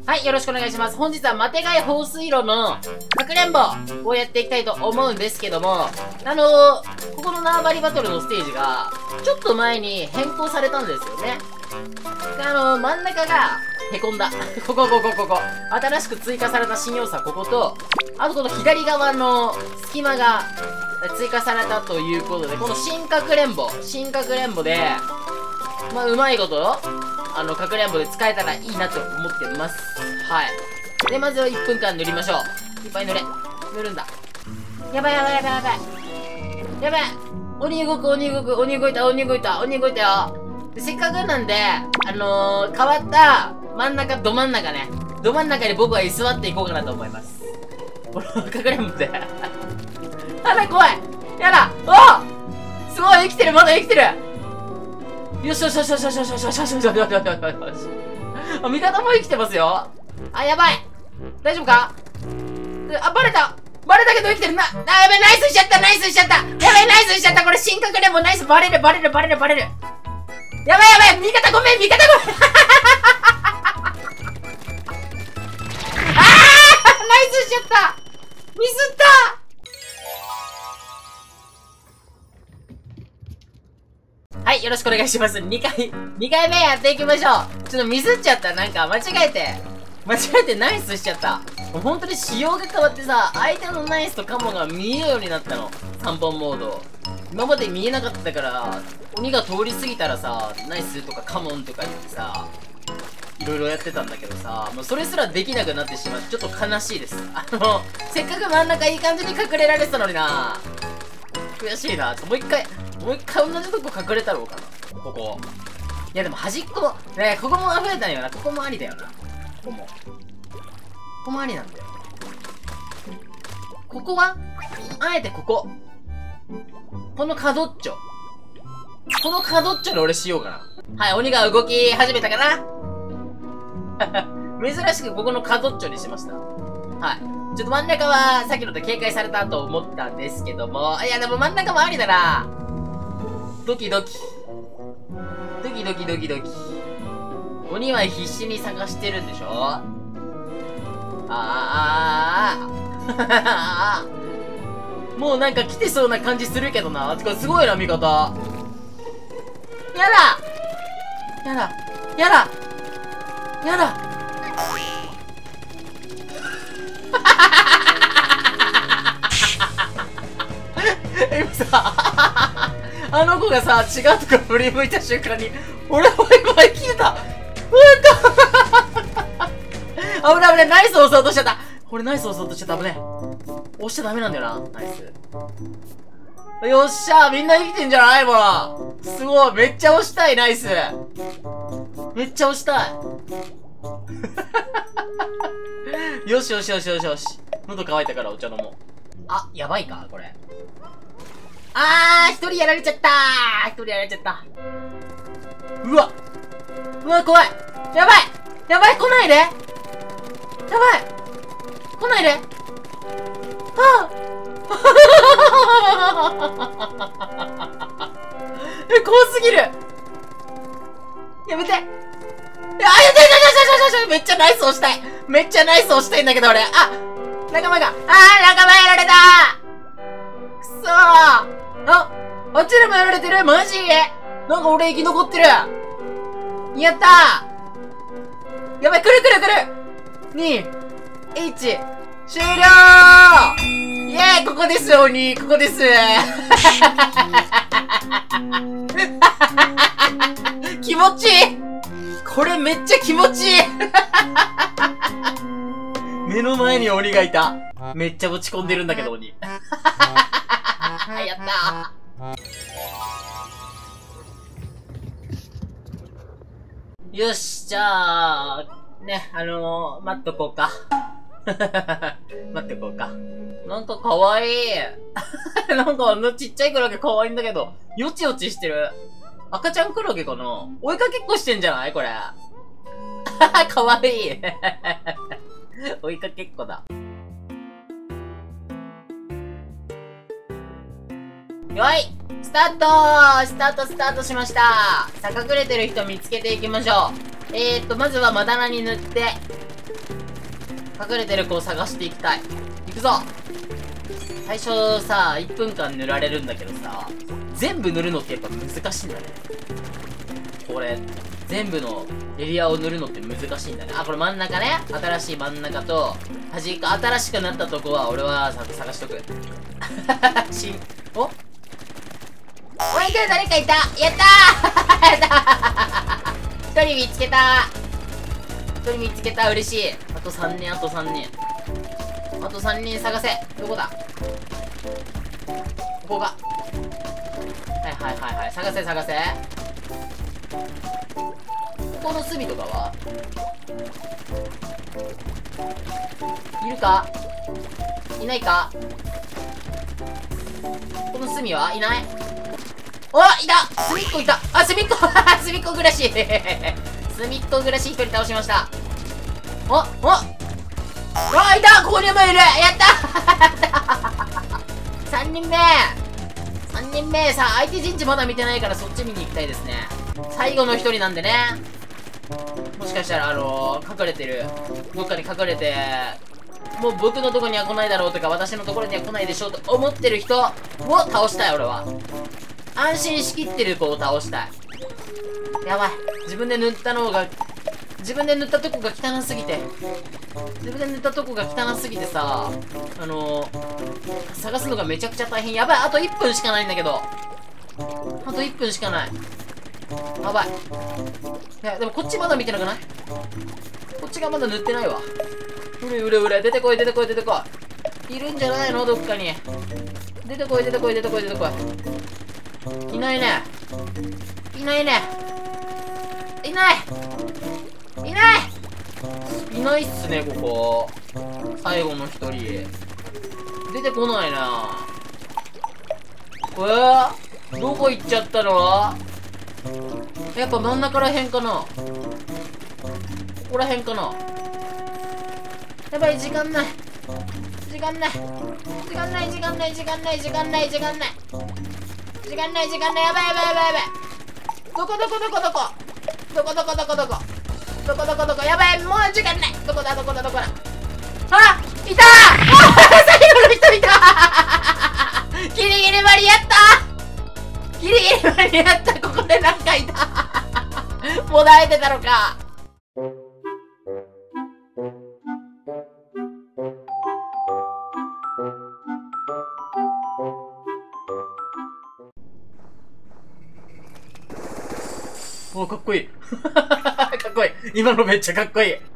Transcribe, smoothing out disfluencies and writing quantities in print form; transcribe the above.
はい、よろしくお願いします。本日はマテガイ放水路のかくれんぼをやっていきたいと思うんですけども、ここの縄張りバトルのステージが、ちょっと前に変更されたんですよね。で、真ん中が、へこんだ。ここ。新しく追加された新要素はここと、あとこの左側の隙間が追加されたということで、この新かくれんぼで、まあ、うまいこと、かくれんぼで使えたらいいなと思ってます。はい。で、まずは1分間塗りましょう。いっぱい塗るんだ。やばい。鬼動いたよ。で、せっかくなんで、変わった真ん中、ど真ん中に僕は居座っていこうかなと思います。このかくれんぼで。やばい、怖い。やだ。おすごい、生きてる、まだ生きてる。よし。あ、味方も生きてますよ。あ、やばい。大丈夫か？あ、バレたけど生きてるな。やべ、ナイスしちゃった。やべ、ナイスしちゃった。これ、新かくれんぼナイス。バレる。やばい。味方ごめん。ナイスしちゃった。ミスった。はい、よろしくお願いします。2回目やっていきましょう。ちょっとミスっちゃった。なんか、間違えてナイスしちゃった。もう本当に仕様が変わってさ、相手のナイスとカモが見えるようになったの。3本モード。今まで見えなかったから、鬼が通り過ぎたらさ、ナイスとかカモンとか言ってさ、いろいろやってたんだけどさ、もうそれすらできなくなってしまって、ちょっと悲しいです。せっかく真ん中いい感じに隠れられてたのにな。悔しいな。もう一回同じとこ隠れたろうかな。ここ。いやでも端っこ、ね、ここも溢れたんよな。ここもありだよな。ここもありなんだよ。ここはあえてここ。この角っちょで俺しようかな。はい、鬼が動き始めたかな。珍しくここの角っちょにしました。はい。ちょっと真ん中はさっきのと警戒されたと思ったんですけども、いやでも真ん中もありだな。ドキ。鬼は必死に探してるんでしょ？もうなんか来てそうな感じするけどな。てかすごいな、味方。やだ今さ、あの子がさ、違うとこ振り向いた瞬間に、俺も今生きてた。危ない、ナイス押そうとしちゃった。これナイス押そうとしちゃった。危ねえ。押しちゃダメなんだよな、ナイス。よっしゃー、みんな生きてんじゃない？ほら。すごい、めっちゃ押したい、ナイス。めっちゃ押したい。よし。喉乾いたからお茶飲もう。あ、やばいかこれ。一人やられちゃった。うわ、怖い。やばい、来ないで。怖すぎる。やめて。めっちゃナイス押したいんだけど、俺。仲間やられた。くそー。あっちでもやられてる。マジ？なんか俺生き残ってる。やったー。やばい、来る。2、1、終了ー。イェーイ、ここですよ、鬼。ここです。気持ちいい。これめっちゃ気持ちいい。目の前に鬼がいた。めっちゃ落ち込んでるんだけど、鬼。やったー。よし、じゃあ、ね、待っとこうか。なんかかわいい。なんかちっちゃいクラゲかわいいんだけど、よちよちしてる。赤ちゃんクラゲかな？追いかけっこしてんじゃないこれ。かわいい。追いかけっこだ。よいスタートしました。さあ、隠れてる人見つけていきましょう。まずはまだらに塗って、 隠れてる子を探していきたい。行くぞ。最初さ、1分間塗られるんだけどさ、全部塗るのってやっぱ難しいんだね。これ、全部のエリアを塗るのって難しいんだね。あ、これ真ん中ね。新しい真ん中と、端っこ、新しくなったとこは俺は探しとく。おおいで、誰かいた。やったーやったー一人見つけた。一人見つけた。嬉しい。あと3人、あと3人。あと3人探せ。どこだ。ここが。はいはいはいはい。探せ探せ。ここの隅とかはいるか。いないか。この隅はいない。お、いた。隅っこいた。あ、隅っこ隅っこ暮らし隅っこ暮らし一人倒しました。あ、いた。ここにもいる。やった3人目。3人目。さあ、相手陣地まだ見てないからそっち見に行きたいですね。最後の一人なんでね。もしかしたら、隠れてる。どっかに隠れて、もう僕のとこには来ないだろうとか、私のところには来ないでしょうと思ってる人を倒したい、俺は。安心しきってる子を倒したい。やばい。自分で塗ったとこが汚すぎて。さ、探すのがめちゃくちゃ大変。やばい。あと1分しかないんだけど。あと1分しかない。やばい。いや、でもこっちまだ見てなくない？こっちがまだ塗ってないわ。うれ。出てこい。いるんじゃないの？どっかに。出てこい。いないね。いないっすね、ここ。最後の一人。出てこないな。どこ行っちゃったの？やっぱ真ん中らへんかな。ここらへんかな。やばい、時間ない。やばい。どこやばい、もう時間ない。どこだ。あ、いたー最後の人いたーギリギリ間に合った。ここでなんかいたもう慣れてたのか。お、かっこいい。かっこいい。今のめっちゃかっこいい。